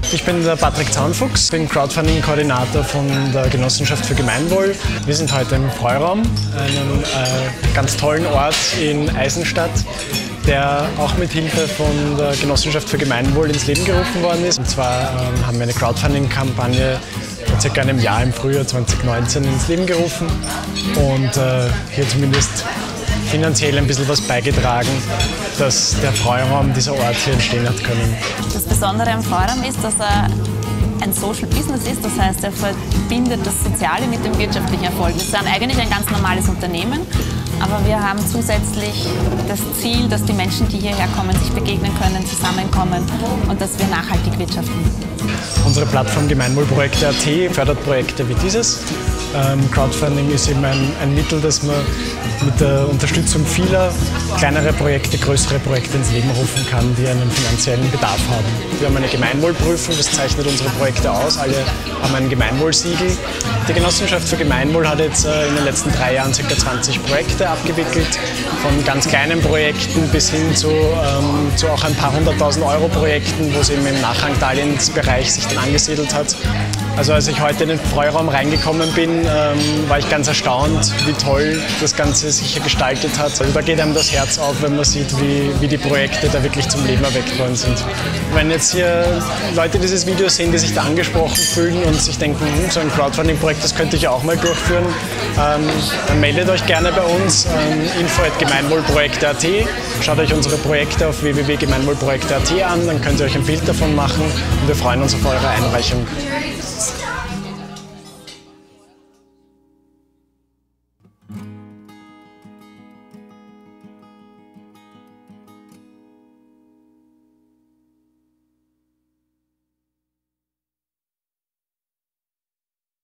Ich bin der Patrick Zaunfuchs, bin Crowdfunding-Koordinator von der Genossenschaft für Gemeinwohl. Wir sind heute im Freuraum, einem ganz tollen Ort in Eisenstadt, der auch mit Hilfe von der Genossenschaft für Gemeinwohl ins Leben gerufen worden ist. Und zwar haben wir eine Crowdfunding-Kampagne vor circa einem Jahr im Frühjahr 2019 ins Leben gerufen und hier zumindest finanziell ein bisschen was beigetragen, dass der Freiraum, dieser Ort hier entstehen hat können. Das Besondere am Freiraum ist, dass er ein Social Business ist, das heißt, er verbindet das Soziale mit dem wirtschaftlichen Erfolg. Wir sind eigentlich ein ganz normales Unternehmen, aber wir haben zusätzlich das Ziel, dass die Menschen, die hierher kommen, sich begegnen können, zusammenkommen und dass wir nachhaltig wirtschaften. Unsere Plattform Gemeinwohlprojekte.at fördert Projekte wie dieses. Crowdfunding ist eben ein Mittel, das man mit der Unterstützung vieler kleinere Projekte, größere Projekte ins Leben rufen kann, die einen finanziellen Bedarf haben. Wir haben eine Gemeinwohlprüfung, das zeichnet unsere Projekte aus. Alle haben ein Gemeinwohlsiegel. Die Genossenschaft für Gemeinwohl hat jetzt in den letzten 3 Jahren ca. 20 Projekte abgewickelt, von ganz kleinen Projekten bis hin zu auch ein paar 100.000 Euro Projekten, wo es eben im Nachrangdarlehensbereich sich dann angesiedelt hat. Also als ich heute in den Freiraum reingekommen bin, war ich ganz erstaunt, wie toll das Ganze sich hier gestaltet hat. Also da geht einem das Herz auf, wenn man sieht, wie die Projekte da wirklich zum Leben erweckt worden sind. Wenn jetzt hier Leute dieses Video sehen, die sich da angesprochen fühlen und sich denken, so ein Crowdfunding-Projekt, das könnte ich auch mal durchführen, dann meldet euch gerne bei uns, info@gemeinwohlprojekte.at. Schaut euch unsere Projekte auf www.gemeinwohlprojekte.at an, dann könnt ihr euch ein Bild davon machen und wir freuen uns auf eure Einreichung.